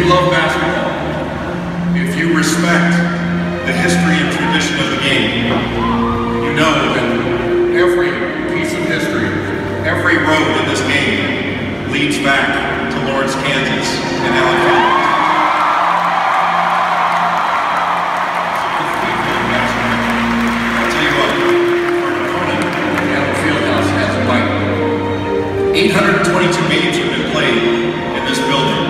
you love basketball, if you respect the history and tradition of the game, you know that every piece of history, every road in this game leads back to Lawrence, Kansas and Allen College. I'll tell you what, our opponent, Allen Fieldhouse, has a bite. 822 games have been played in this building.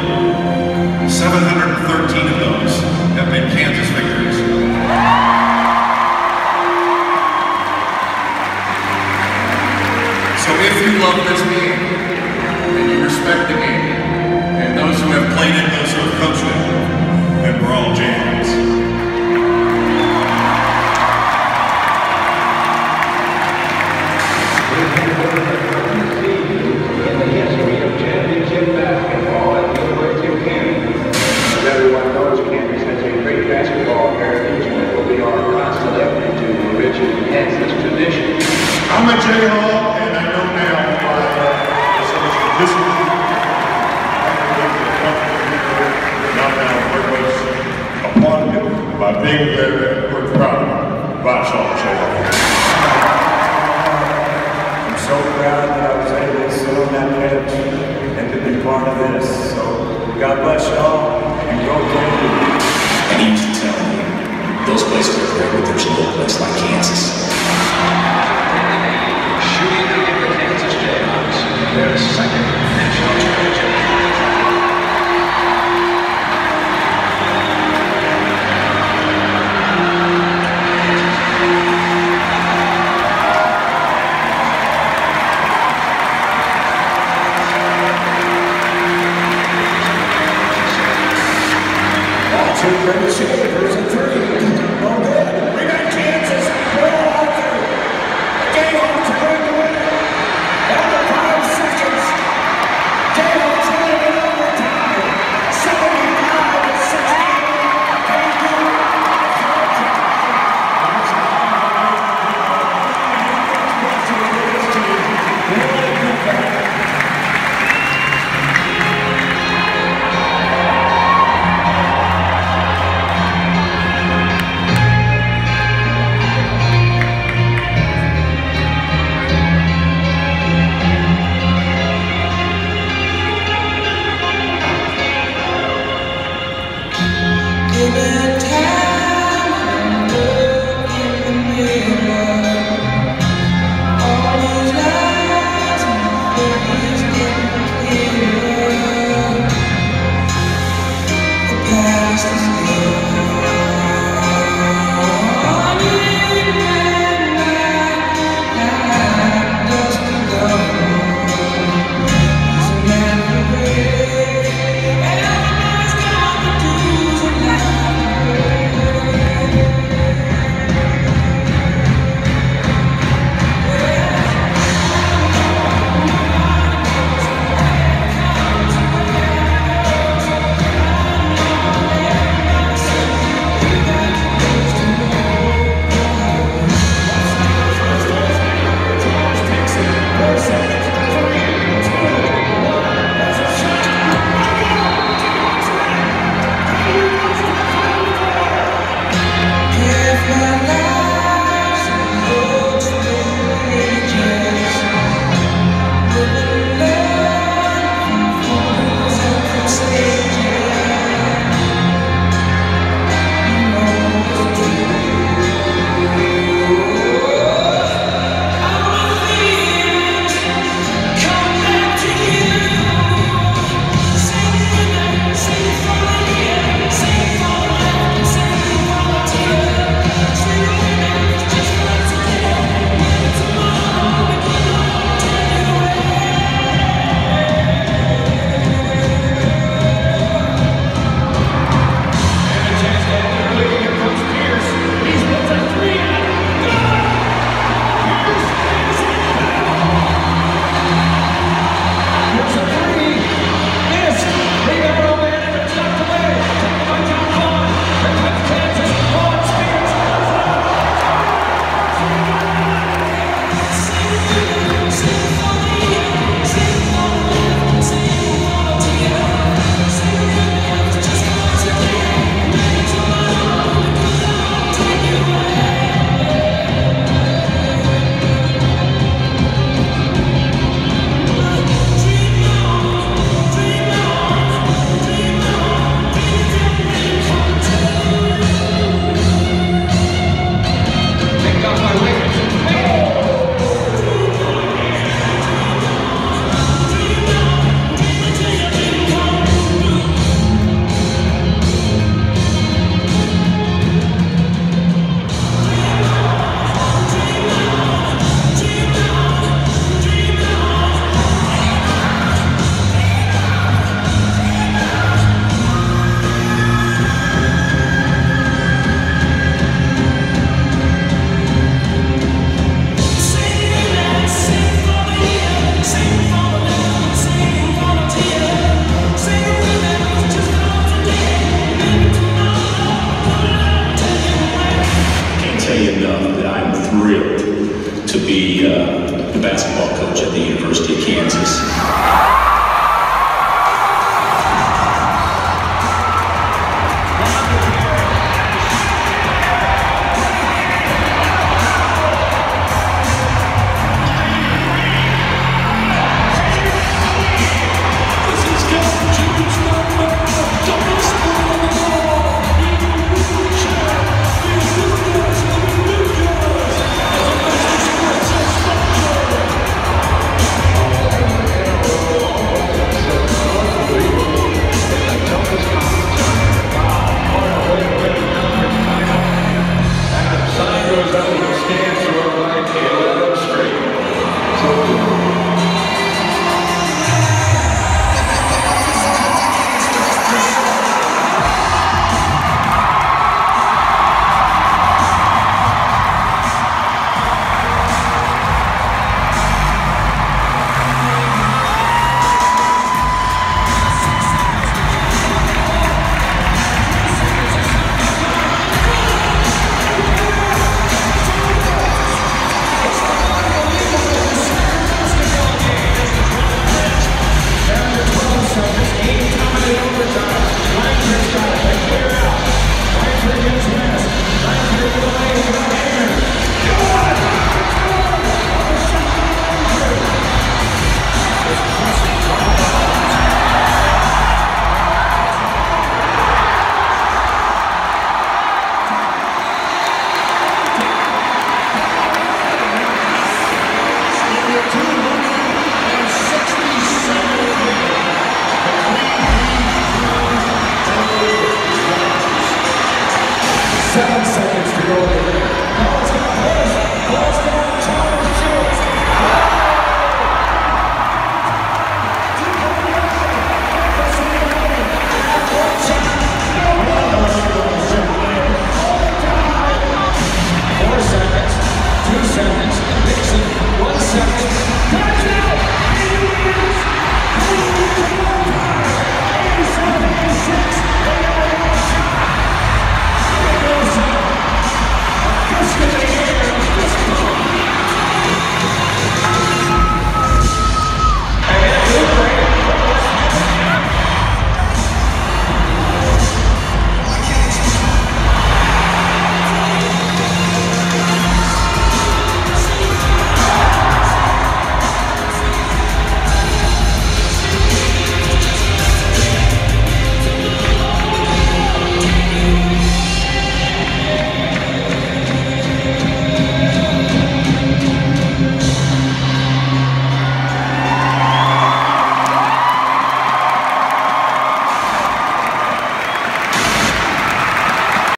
713 of those have been Kansas victories. So if you love this game, and you respect the game, and those who have played it, those who have coached it, then we're all champions. In the history of championship basketball at the University of Kansas. As everyone knows, Kansas has a great basketball heritage, and it will be our constant effort to enrich and enhance this tradition. I'm a Jayhawk, and I know now why some tradition. Not now very much upon him by being there and we're proud of Vashon Jayhawk. I'm so proud that I was able to sit on that bench and to be part of this. So God bless y'all and go Kansas. And he used to tell me, those places are great, but there's no place like Kansas. Shooting to give the Kansas Jayhawks their second national championship. Great shakers and three.